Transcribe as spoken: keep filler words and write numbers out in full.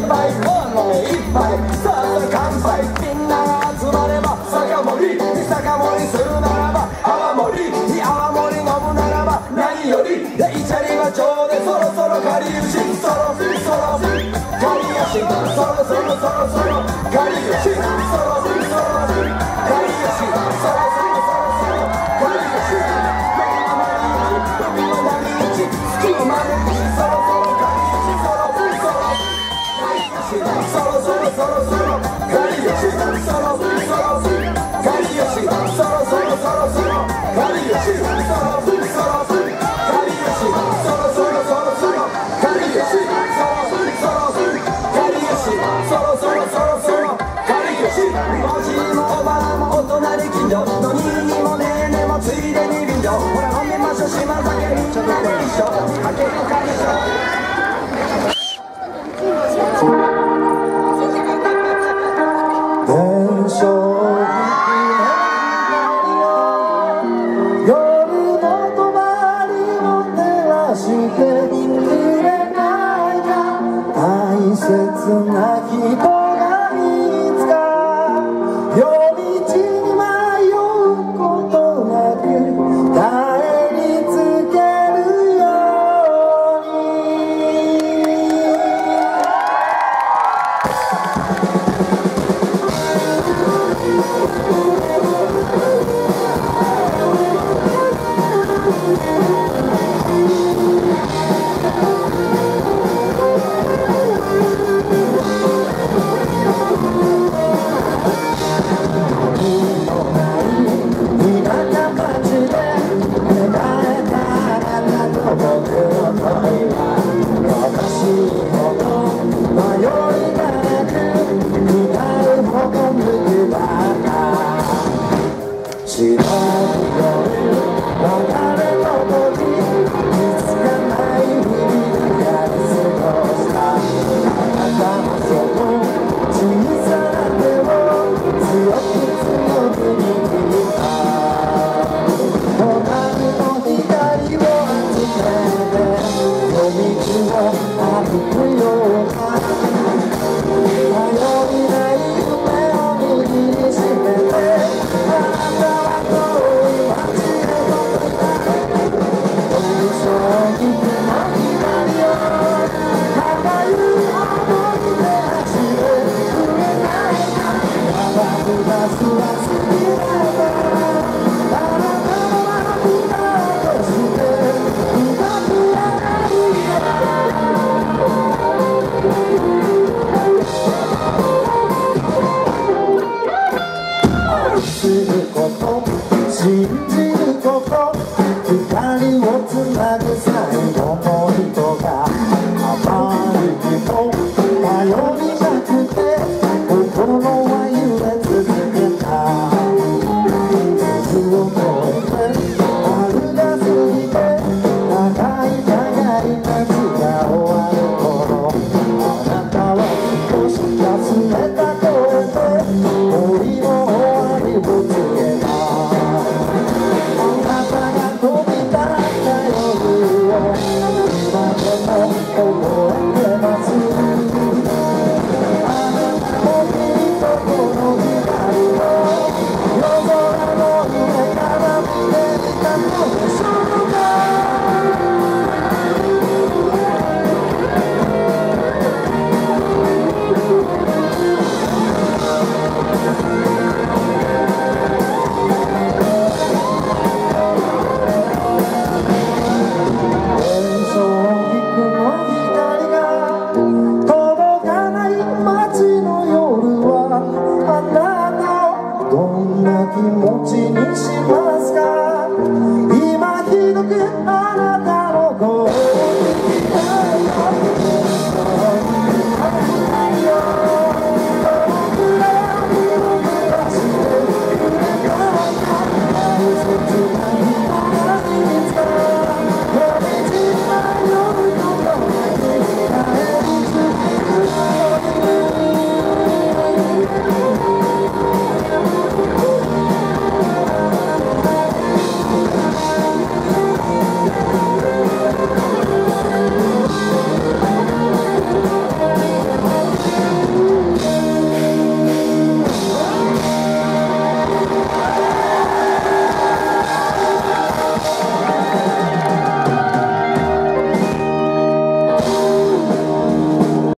杯飲め一杯さあ乾杯みんなが集まれば酒盛り酒盛りするならば泡盛り泡盛り飲むならば何よりイチャリはちょうでそろそろかりゆしそろそろかりゆしそろそろそろそろかりゆしそろそろそろかりゆしそろそろそろそろかりゆし海は波打ち月を丸にそろそろかりゆしそろそろそろかりゆしそろそろそろそろかりゆしそろそろそろかりゆしそろそろそろそろかりゆしそろそろそろついでに便乗ほら飲みましょう島酒みんなで一緒かけるかけしょ伝承夜の帳を照らしてくれないか大切な人がいつか夜道に迷うことなく帰りつけるように信じること二人をつなぐ最後の人が甘い人